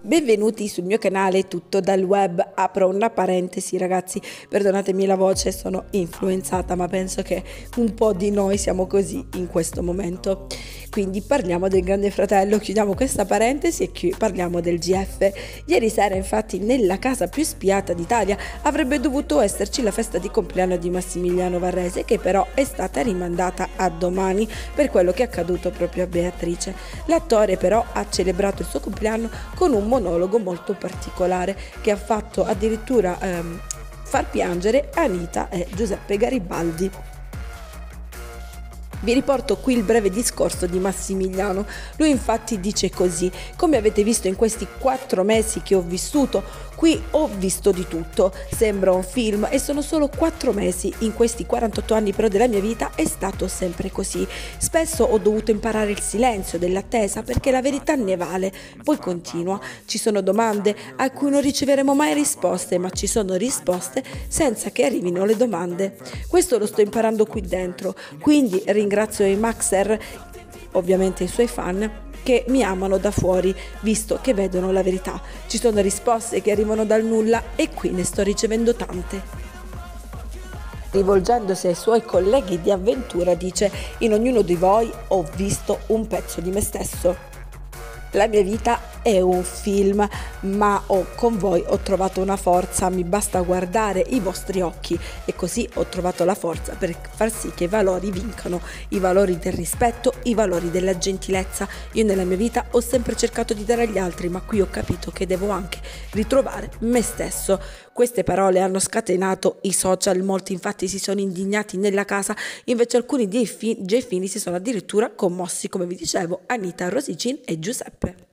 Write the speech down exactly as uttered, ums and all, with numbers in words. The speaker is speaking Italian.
Benvenuti sul mio canale Tutto dal Web. Apro una parentesi, ragazzi, perdonatemi la voce, sono influenzata, ma penso che un po' di noi siamo così in questo momento. Quindi parliamo del Grande Fratello, chiudiamo questa parentesi e qui parliamo del G F. Ieri sera, infatti, nella casa più spiata d'Italia avrebbe dovuto esserci la festa di compleanno di Massimiliano Varrese, che però è stata rimandata a domani per quello che è accaduto proprio a Beatrice. L'attore però ha celebrato il suo compleanno con un monologo molto particolare che ha fatto addirittura ehm, far piangere Anita e Giuseppe Garibaldi. Vi riporto qui il breve discorso di Massimiliano. Lui infatti dice così: come avete visto in questi quattro mesi che ho vissuto qui, ho visto di tutto. Sembra un film e sono solo quattro mesi. In questi quarantotto anni però della mia vita è stato sempre così. Spesso ho dovuto imparare il silenzio dell'attesa perché la verità ne vale. Poi continua: ci sono domande a cui non riceveremo mai risposte, ma ci sono risposte senza che arrivino le domande. Questo lo sto imparando qui dentro, quindi ringrazio i Maxer, ovviamente i suoi fan, che mi amano da fuori, visto che vedono la verità. Ci sono risposte che arrivano dal nulla e qui ne sto ricevendo tante. Rivolgendosi ai suoi colleghi di avventura dice: in ognuno di voi ho visto un pezzo di me stesso. La mia vita è un film, ma ho, con voi ho trovato una forza, mi basta guardare i vostri occhi e così ho trovato la forza per far sì che i valori vincano, i valori del rispetto, i valori della gentilezza. Io nella mia vita ho sempre cercato di dare agli altri, ma qui ho capito che devo anche ritrovare me stesso. Queste parole hanno scatenato i social, molti infatti si sono indignati nella casa, invece alcuni dei J-Fini si sono addirittura commossi, come vi dicevo, Anita, Rosicin e Giuseppe.